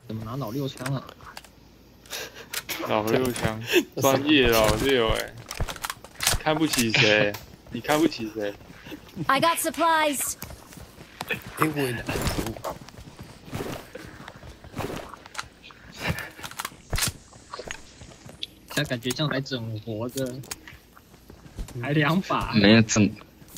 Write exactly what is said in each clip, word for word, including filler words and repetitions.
怎么拿老六枪啊？ 老六枪，专业老六哎、欸，看不起谁？你看不起谁 I got supplies. 哎，我也拿。 他感觉像来整活的，还两把。 没有整。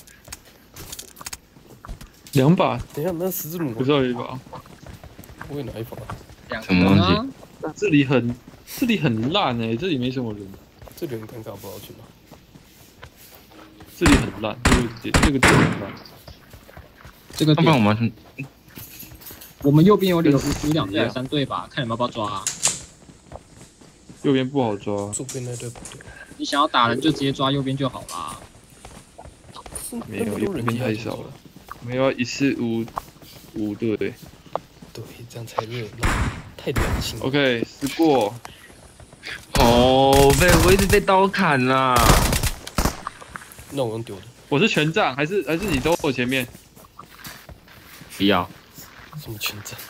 两把， 等一下，那十字弩不是有一把？ 我也拿一把。 两什么东西？ 那这里很，这里很烂哎、欸，这里没什么人。 这里很尴尬，不好去吗？ 这里很烂，这个点，这个点很烂。 这个要不然我们我们右边有有有两队还是三队吧，看你们要不要抓、啊。 右边不好抓， 左边那队不对。 你想要打人就直接抓右边就好啦。 没有，右边太少了。我们要一次五五队。 对，这样才热闹，太良心。 OK， 试过。 哦，被我一直被刀砍啦。 那我用丢的。 我是权杖，还是还是你都我前面？ 不要。 什么权杖？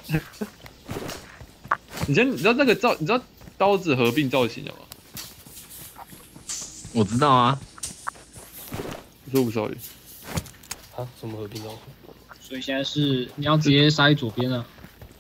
你先，你知道那个造，你知道刀子合并造型的吗？ 我知道啊。 我说吴少宇。 啊？什么合并造型？ 所以现在是你要直接杀去左边啊。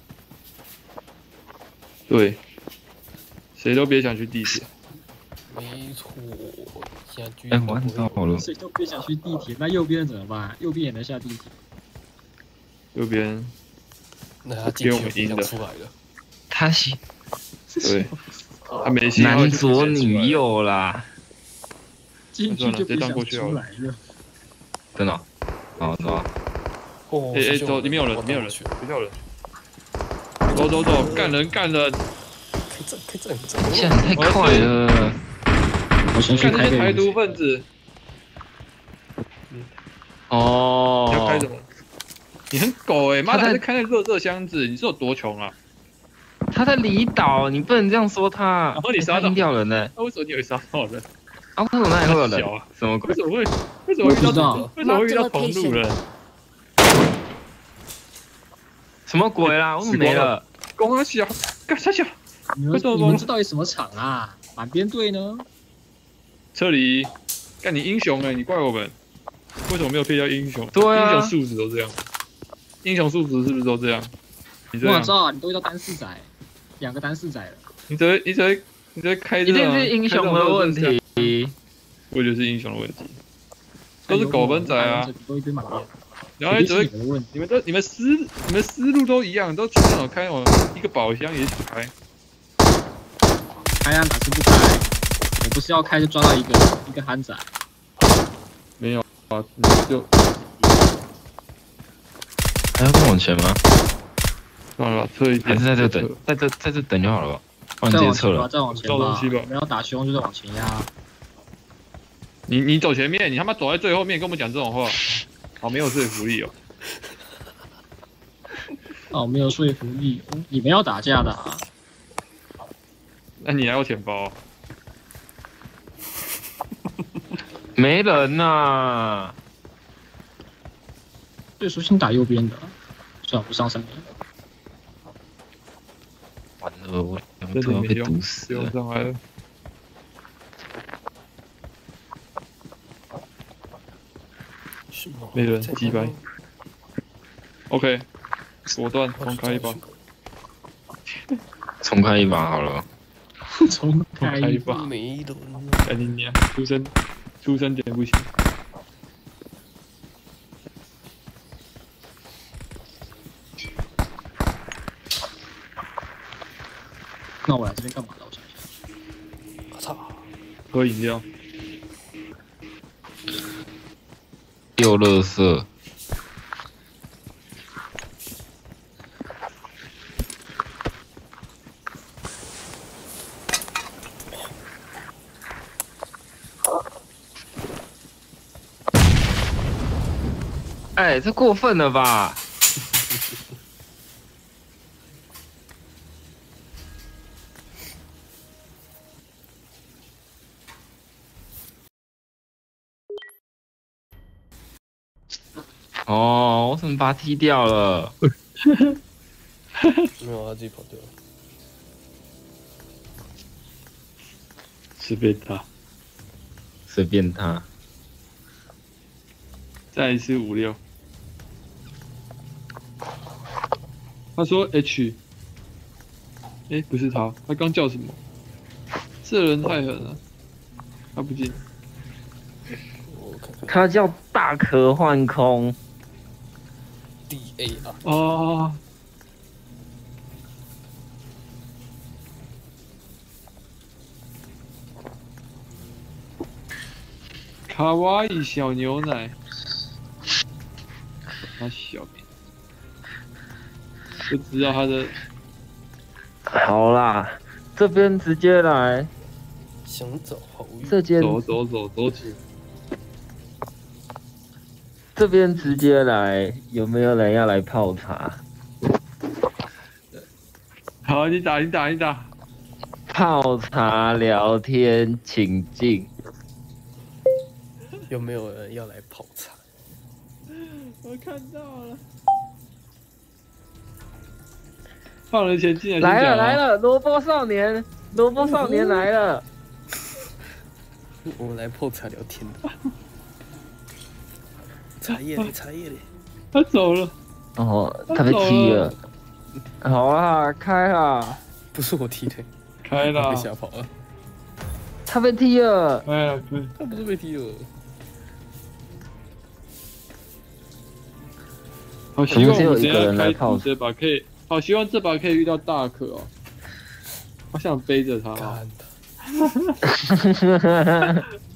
对。谁都别想去地铁。 没错，现在居哎，我按到了。 谁都别想去地铁，那右边怎么办？右边也能下地铁。 右边。 那他进去就出来了。 他喜。 对。他没信男左女右啦。 进去就别想出来了。 真的？好，走啊。 哦， 哎哎，走，里面有人，里面有人，里面有人。走走走，干人干人。 开战开战开战！ 现在太快了。 我先去开个台独分子。 哦。 要开什么？你很狗哎、欸！妈的，还是开那热热箱子，你是有多穷啊？ 他在离岛，你不能这样说他。 然后你杀到掉人呢？ 那为什么你会杀到人？ 啊，为什么那里会有人？什么鬼？ 为什么会？为什么会遇到？为什么会遇到同路人？ 什么鬼啦？我怎么没了？ 公安小，干啥小？ 你们你们这到底什么场啊？满编队呢？ 撤离！干你英雄哎、欸！你怪我们？为什么没有配叫英雄？ 对啊， 英雄素质都这样。英雄素质是不是都这样？你这样？我知道，你都遇到单四仔，两个单四仔了。 你只会，你只会，你只会开这一定是英雄的问题。 我觉得是英雄的问题。都是狗奔仔啊！ 都一堆满编。 然后只会，你们都你们思你们思路都一样，都去那种开那种一个宝箱也想开。 开啊，哪次不开？我不是要开就抓到一个一个憨仔。 没有啊，你就还要更往前吗？ 算了吧，撤一还是在这等，在这在这等就好了吧？不然直接撤了。 再往前吧，不要打凶就再往前压。 你你走前面，你他妈走在最后面跟我们讲这种话，好没有说服力哦。 哦，没有说服力，你们要打架的啊？ 那你还要钱包？ 没人呐、啊。 最熟先打右边的，算了，不上三边。 完了，我真的被毒死了。 上来了。没人，击败。OK， 果断重开一把。 重开一把好了。 重开一把。 没人。 哎你娘，出生出生点不行。 那我来这边干嘛的？我想想。 我操！ 喝饮料。 丢垃圾。哎，这过分了吧？哦，我怎么把他踢掉了？ 没有，他自己跑掉了。 随便他， 随便他。 再一次五六。他说 H， 哎、欸，不是他，他刚叫什么？这人太狠了，他不进。 我看看他叫大壳幻空。 D A R。 哦。卡哇伊小牛奶，他小名，不知道他的。 好啦，这边直接来。 想找好运。 这间走走走走起。 这边直接来，有没有人要来泡茶？ 好，你打你打你打。 泡茶聊天，请进。 有没有人要来泡茶？ 我看到了，放人前进来了来了，萝卜少年，萝卜少年来了。 我们来泡茶聊天的。茶叶嘞，茶叶嘞。 他走了。 哦，他被踢了。好啊，开啊！ 不是我踢的， 开了。 被吓跑了。 他被踢了。 哎呀，不是， 他不是被踢了。 好希望我们只有一个人来泡这把可以，好希望这把可以遇到大可哦。好想背着他、哦。